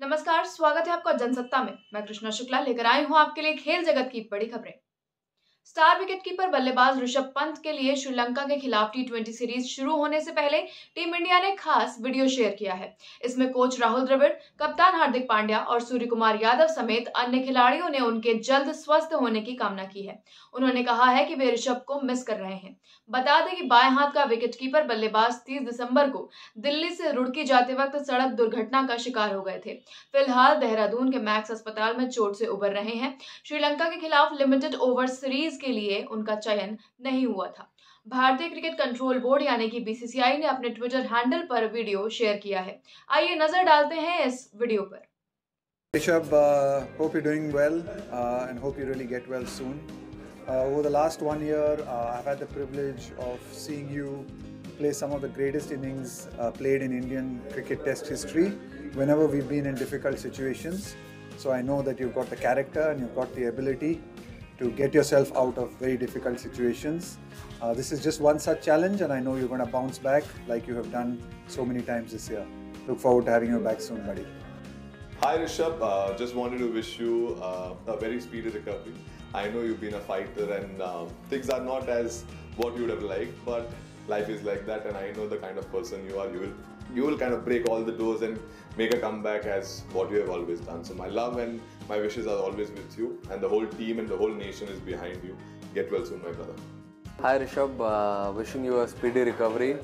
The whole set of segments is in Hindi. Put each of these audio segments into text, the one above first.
नमस्कार, स्वागत है आपका जनसत्ता में। मैं कृष्णा शुक्ला लेकर आई हूं आपके लिए खेल जगत की बड़ी खबरें। स्टार विकेटकीपर बल्लेबाज ऋषभ पंत के लिए श्रीलंका के खिलाफ टी20 सीरीज शुरू होने से पहले टीम इंडिया ने खास वीडियो शेयर किया है। इसमें कोच राहुल द्रविड़, कप्तान हार्दिक पांड्या और सूर्य कुमार यादव समेत अन्य खिलाड़ियों ने उनके जल्द स्वस्थ होने की कामना की है। उन्होंने कहा है कि वे ऋषभ को मिस कर रहे हैं। बता दें कि बाएं हाथ का विकेटकीपर बल्लेबाज 30 दिसंबर को दिल्ली से रुड़की जाते वक्त सड़क दुर्घटना का शिकार हो गए थे। फिलहाल देहरादून के मैक्स अस्पताल में चोट से उबर रहे हैं। श्रीलंका के खिलाफ लिमिटेड ओवर सीरीज के लिए उनका चयन नहीं हुआ था। भारतीय क्रिकेट कंट्रोल बोर्ड यानी कि बीसीसीआई ने अपने ट्विटर हैंडल पर वीडियो शेयर किया है। आइए नजर डालते हैं इस वीडियो पर। Rishabh, hope you're doing well and hope you really get well soon. Over the last 1 year, I've had the privilege of seeing you play some of the greatest innings played in Indian cricket test history whenever we've been in difficult situations. So I know that you've got the character and you've got the ability to get yourself out of very difficult situations. This is just one such challenge and I know you're going to bounce back like you have done so many times this year. Look forward to having you back soon, buddy. Hi Rishabh, just wanted to wish you a very speedy recovery. I know you've been a fighter and things are not as what you would have liked, but life is like that and I know the kind of person you are. You will kind of break all the doors and make a comeback as what you have always done. So my love and my wishes are always with you and the whole team and the whole nation is behind you. Get well soon, my brother. Hi Rishabh, wishing you a speedy recovery.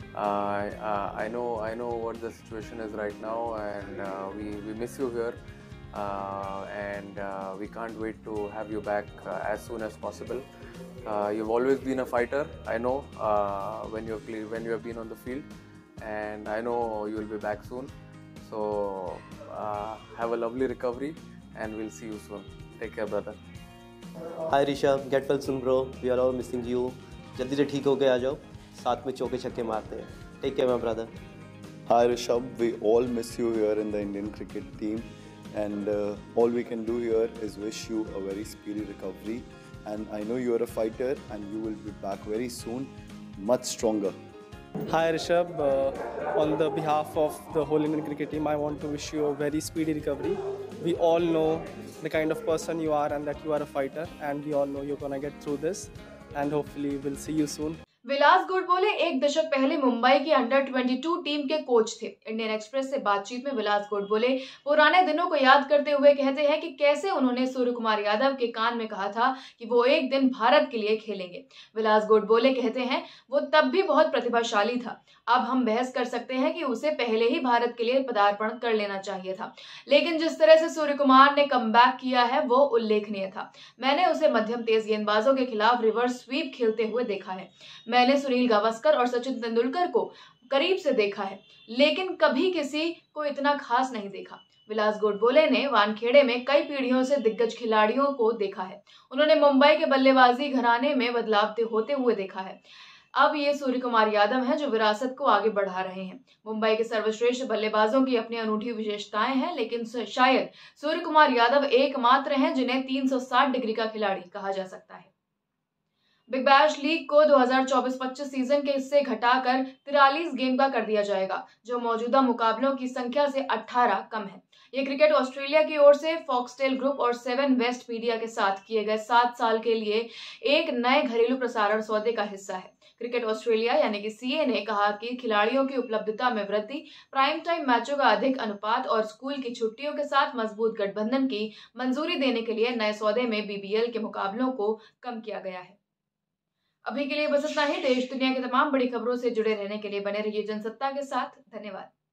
I know what the situation is right now, and we miss you here, and we can't wait to have you back as soon as possible. You've always been a fighter. I know when you have been on the field, and I know you will be back soon. So have a lovely recovery, and we'll see you soon. Take care, brother. Hi Rishabh, get well soon bro. We are all missing you. जल्दी से ठीक होके आ जाओ, साथ में चौके छक्के मारते हैं. Take care my brother. Hi Rishabh, we all miss you here in the Indian cricket team and all we can do here is wish you a very speedy recovery and I know you are a fighter and you will be back very soon, much stronger. Hi Rishabh, on the behalf of the whole Indian cricket team, I want to wish you a very speedy recovery. We all know the kind of person you are and that you are a fighter and we all know you're gonna get through this and hopefully we'll see you soon. विलास गोडबोले एक दशक पहले मुंबई की अंडर-22 टीम के कोच थे। इंडियन एक्सप्रेस से बातचीत में विलास गोडबोले पुराने दिनों को याद करते हुए कहते हैं कि कैसे उन्होंने सूर्य कुमार यादव के कान में कहा था कि वो एक दिन भारत के लिए खेलेंगे। विलास गोडबोले कहते हैं वो तब भी बहुत प्रतिभाशाली था। अब हम बहस कर सकते हैं कि उसे पहले ही भारत के लिए पदार्पण कर लेना चाहिए था, लेकिन जिस तरह से सूर्य कुमार ने कमबैक किया है वो उल्लेखनीय था। मैंने उसे मध्यम तेज गेंदबाजों के खिलाफ रिवर्स स्वीप खेलते हुए देखा है। मैंने सुनील गावस्कर और सचिन तेंदुलकर को करीब से देखा है, लेकिन कभी किसी को इतना खास नहीं देखा। विलास गोडबोले ने वानखेड़े में कई पीढ़ियों से दिग्गज खिलाड़ियों को देखा है। उन्होंने मुंबई के बल्लेबाजी घराने में बदलाव होते हुए देखा है। अब ये सूर्य कुमार यादव हैं जो विरासत को आगे बढ़ा रहे हैं। मुंबई के सर्वश्रेष्ठ बल्लेबाजों की अपनी अनूठी विशेषताएं हैं, लेकिन शायद सूर्य कुमार यादव एकमात्र हैं जिन्हें 360 डिग्री का खिलाड़ी कहा जा सकता है। बिग बैश लीग को 2024-25 सीजन के हिस्से घटाकर 43 गेम का कर दिया जाएगा, जो मौजूदा मुकाबलों की संख्या से 18 कम है। ये क्रिकेट ऑस्ट्रेलिया की ओर से फॉक्सटेल ग्रुप और 7 वेस्ट मीडिया के साथ किए गए 7 साल के लिए एक नए घरेलू प्रसारण सौदे का हिस्सा है। क्रिकेट ऑस्ट्रेलिया यानी कि सीए ने कहा कि खिलाड़ियों की उपलब्धता में वृद्धि, प्राइम टाइम मैचों का अधिक अनुपात और स्कूल की छुट्टियों के साथ मजबूत गठबंधन की मंजूरी देने के लिए नए सौदे में बीबीएल के मुकाबलों को कम किया गया है। अभी के लिए बस इतना ही। देश दुनिया की तमाम बड़ी खबरों से जुड़े रहने के लिए बने रहिए जनसत्ता के साथ। धन्यवाद।